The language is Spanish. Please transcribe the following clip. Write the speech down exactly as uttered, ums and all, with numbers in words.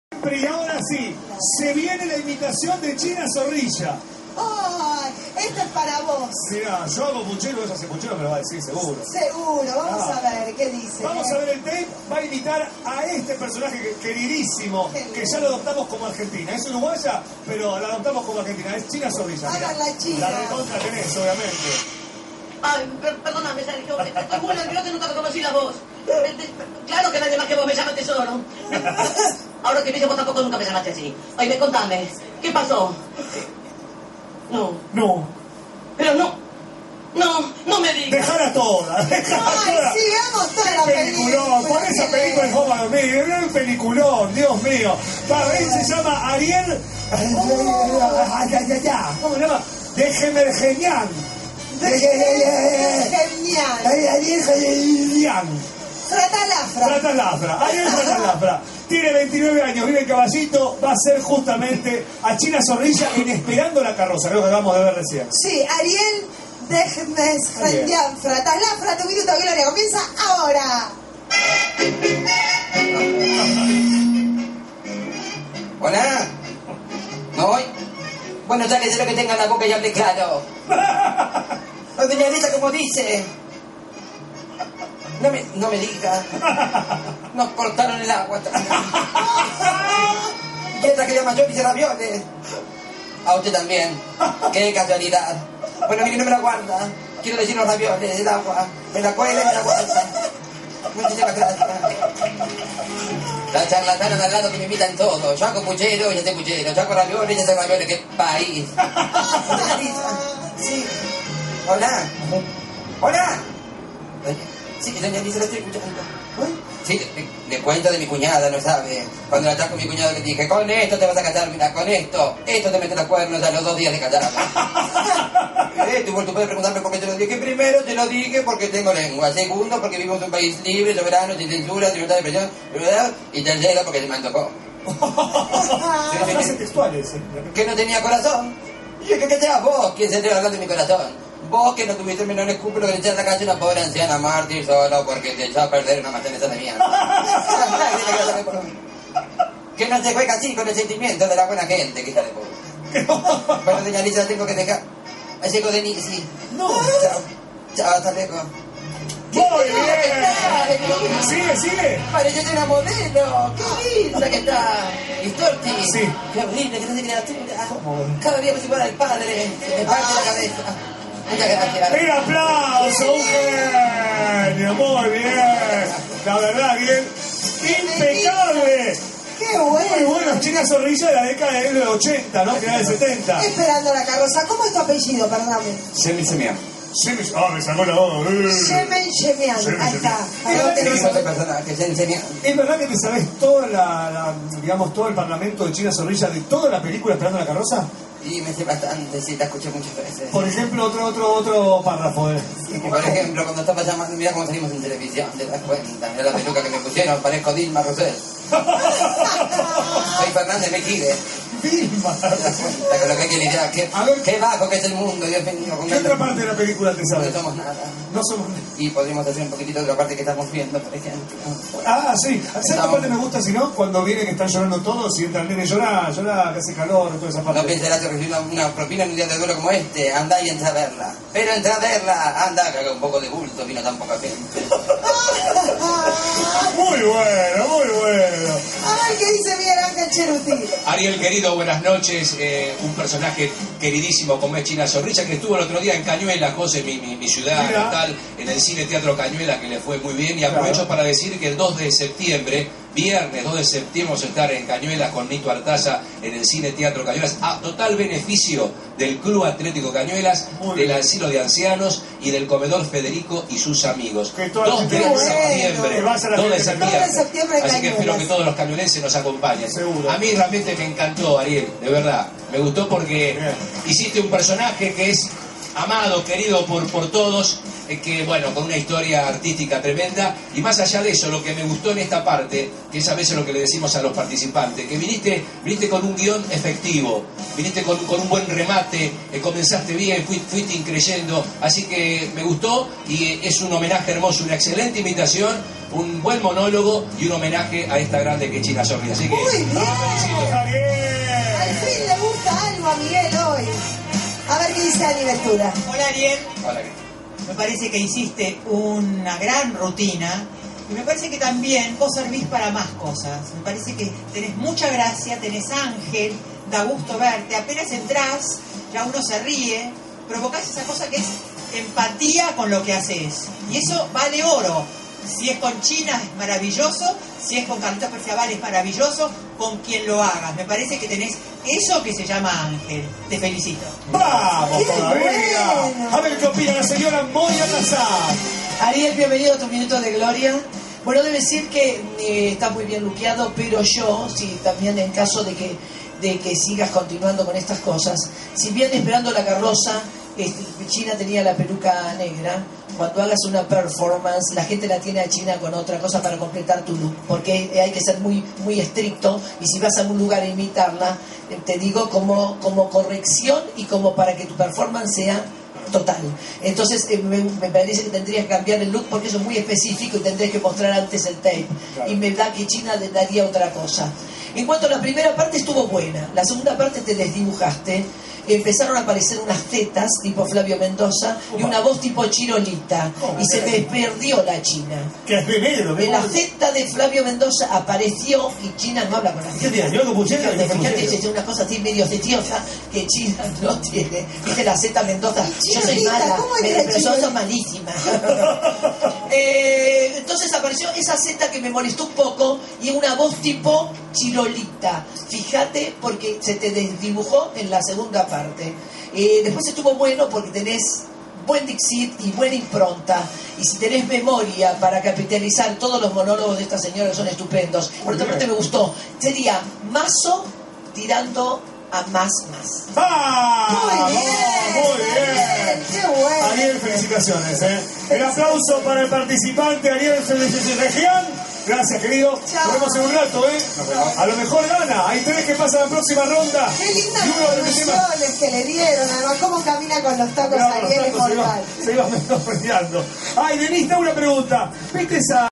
Y ahora sí, se viene la imitación de China Zorrilla. ¡Ay! Esto es para vos. Mira, yo hago puchero, ella hace puchero, me lo va a decir seguro. Seguro, vamos Ah. a ver qué dice. Vamos a ver el tape, va a imitar a este personaje que- queridísimo, que ya lo adoptamos como argentina. Es uruguaya, pero la adoptamos como argentina. Es China Zorrilla. Mirá. Hagan la China. La recontra tenés, obviamente. Ay, per- perdóname, Sergio, estoy muy nerviosa y nunca reconocí la voz. Eh, eh, Claro que nadie más que vos me llama tesoro. Ahora que pienso, vos tampoco nunca me llamaste así. Oye, contame, ¿qué pasó? No, No, pero no, no, no me digas. dejala toda, dejala Ay, toda. sí, vamos toda la Peliculón, película. con esa película es Home Alone, mira, gran peliculón, Dios mío. Para él se llama Ariel. ¿Cómo se llama? Déjeme genial. Genial. Ariel Genial. Fratalafra. Fratalafra, Ariel Fratalafra. Tiene veintinueve años, vive en Caballito, va a ser justamente a China Zorrilla en Esperando la Carroza, creo que acabamos de ver recién. Sí, Ariel, déjeme Ariel. genial. Fratalafra, tu minuto de gloria comienza ahora. Hola. ¿No voy? Bueno, ya que sé lo que tenga en la boca y hable claro. La doña Elisa, como dice. No me, no me diga. Nos cortaron el agua. Y esta que llama yo dice ravioles. A usted también. Qué casualidad. Bueno, mire, no me la guarda. Quiero decir los ravioles, el agua. Me la cuela y me la guarda. Muchísimas gracias. La charlatana de al lado que me imitan todo. Yo hago puchero, ella hace puchero. Yo hago ravioles, ella hace ravioles. ¡Qué país! Doña Elisa. Sí. Hola. Hola. Sí, doña Elisa, la estoy escuchando. Sí, le, le cuento de mi cuñada, no sabe. Cuando la trajo mi cuñado le dije, con esto te vas a casar, mira, con esto. Esto te mete los cuernos a los dos días de casada. Eh, tú, tú puedes preguntarme por qué te lo dije. Primero te lo dije porque tengo lengua. Segundo, porque vivimos en un país libre, soberano, sin censura, sin libertad de expresión. ¿Verdad? Y tercero, porque se me antojó. Frases textuales. Que no tenía corazón. Y yo, que que seas vos quien se te va a hablar de mi corazón. Vos que no tuviste el menor escrúpulo de echar a la calle una pobre anciana mártir solo porque te echó a perder una mayonesa de mierda. Que no se juega así con el sentimiento de la buena gente, que hija de puta. Bueno, doña Elisa, la tengo que dejar. Me llego de Nisi. Sí. No. Chao. Chao, hasta luego. Muy bien. Sigue, sigue. Parece una modelo. Qué linda que está. ¿Y Storti? Sí. Qué horrible, que no se criatura. Cada día me igual al padre. Me parte la cabeza. Muchas gracias. ¡Un aplauso! ¡Un genio! Muy bien. La verdad, bien. ¡Impecable! ¡Qué bueno! Muy bueno. China Zorrilla de la década del ochenta, ¿no? Final del setenta. Esperando la carroza. ¿Cómo es tu apellido? Perdóname. Semi Semián. Sí, me... Ah, me sacó la voz. Eh. Shemen Shemian. Shemen Ahí está. Shemian. Anoten ¿Qué eso. ese personaje? Semi Semián. ¿Es verdad que te sabes toda la, la, digamos, todo el parlamento de China Zorrilla de toda la película Esperando la Carroza? Y me sé bastante, sí, la escuché muchas veces. Por ejemplo, otro otro otro párrafo de... Y por ejemplo, cuando estaba llamando, mira cómo salimos en televisión, te das cuenta, mira la peluca que me pusieron, parezco Dilma Rousseff. Soy Fernández Mejide. Vilma. Te das cuenta con lo que hay que lidiar, qué, A ver. qué bajo que es el mundo, Dios mío. Con ¿Qué otra parte de la película te No sabes? somos nada. No somos... Y podríamos hacer un poquitito de otra parte que estamos viendo, por ejemplo. Ah, sí. ¿Sabes qué parte me gusta si no? Cuando vienen que están llorando todos y entran nene, llorá, llorá, que hace calor, toda esa parte. No pensarás que recibir una, una propina en un día de duelo como este, anda y entra a verla. Pero entra a verla, anda, que haga un poco de bulto, vino tan poca gente. Muy bueno, muy bueno. Ay, ¿qué dice Miguel Ángel Cheruti? Ariel, querido, buenas noches. Eh, un personaje queridísimo como es China Zorrilla, que estuvo el otro día en Cañuelas, José, mi, mi, mi ciudad Mira. natal, en el Cine Teatro Cañuelas, que le fue muy bien. Y aprovecho Claro. para decir que el dos de septiembre, viernes dos de septiembre, vamos a estar en Cañuelas con Nito Artaza en el Cine Teatro Cañuelas, a total beneficio del Club Atlético Cañuelas, Muy del bien. Asilo de Ancianos y del Comedor Federico y sus amigos. Que toda la dos gente de bueno, septiembre, que vaya a la dos de gente. septiembre. dos de septiembre en Así que Cañuelas. espero que todos los cañuelenses nos acompañen. Seguro. A mí realmente me encantó, Ariel, de verdad. Me gustó porque Bien. hiciste un personaje que es amado, querido por, por todos, eh, que bueno, con una historia artística tremenda. Y más allá de eso, lo que me gustó en esta parte, que es a veces lo que le decimos a los participantes, que viniste, viniste con un guión efectivo, viniste con, con un buen remate, eh, comenzaste bien, fuiste, fuiste increyendo, así que me gustó y es un homenaje hermoso, una excelente invitación, un buen monólogo y un homenaje a esta grande que es China Zorrilla. Así que, Muy bien. Ariel. Al fin le gusta algo a Miguel hoy. A ver qué dice Ani Ventura. Hola Ariel, hola, me parece que hiciste una gran rutina y me parece que también vos servís para más cosas. Me parece que tenés mucha gracia, tenés ángel, da gusto verte, apenas entrás, ya uno se ríe, provocás esa cosa que es empatía con lo que haces y eso vale oro. Si es con China es maravilloso, si es con Carlitos Perciabal es maravilloso, con quien lo hagas. Me parece que tenés eso que se llama ángel. Te felicito. ¡Vamos ¡Qué todavía! bueno! A ver qué opina la señora Moya Casar. Ariel, bienvenido a tu minuto de gloria. Bueno, debe decir que eh, está muy bien luqueado, pero yo, sí, también en caso de que, de que sigas continuando con estas cosas, si bien esperando la carroza, este, China tenía la peluca negra, cuando hagas una performance, la gente la tiene a China con otra cosa para completar tu look, porque hay que ser muy, muy estricto, y si vas a algún lugar a imitarla, eh, te digo como, como corrección y como para que tu performance sea total. Entonces eh, me, me parece que tendrías que cambiar el look porque eso es muy específico y tendrías que mostrar antes el tape. Claro. Y me da que China le daría otra cosa. En cuanto a la primera parte estuvo buena, la segunda parte te desdibujaste, empezaron a aparecer unas tetas tipo Flavio Mendoza y una voz tipo Chirolita y se me perdió la China. Que es de negro, de la zeta de Flavio Mendoza apareció y China no habla con la ¿Qué tienes? Yo con pucheta. Fíjate, es una cosa así medio cetiosa que China no tiene. Viste la zeta Mendoza, yo soy mala, pero yo soy malísima. eh, entonces apareció esa zeta que me molestó un poco y una voz tipo Chirolita. Fíjate porque se te desdibujó en la segunda parte. Eh, después estuvo bueno porque tenés buen dixit y buena impronta, y si tenés memoria para capitalizar todos los monólogos de esta señora son estupendos. Por otra parte me gustó, sería mazo tirando a más más. ¡Ah! Muy bien, Muy bien. ¡Qué bueno! Ariel, felicitaciones, ¿eh? El aplauso para el participante Ariel de Región. Gracias, querido. Chao. Nos vemos en un rato, ¿eh? A lo mejor gana. Hay tres que pasan a la próxima ronda. ¡Qué lindas Y uno de los temas- conclusiones que le dieron! Además, cómo camina con los tacos Mirá, Ariel es los tacos se iba- mortal. se iba menospreciando. Ay, Denise, te hago una pregunta. ¿Viste esa